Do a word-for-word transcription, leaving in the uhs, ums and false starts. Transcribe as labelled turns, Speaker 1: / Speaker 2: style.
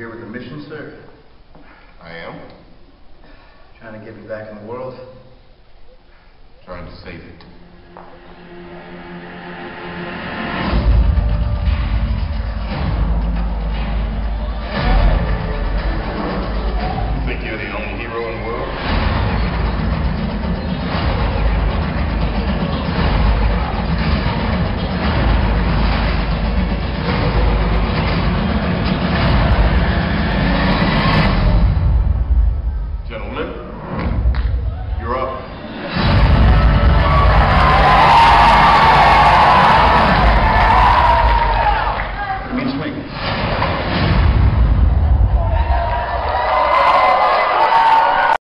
Speaker 1: here with a mission, sir?
Speaker 2: I am.
Speaker 1: Trying to get me back in the world?
Speaker 2: Trying to save it.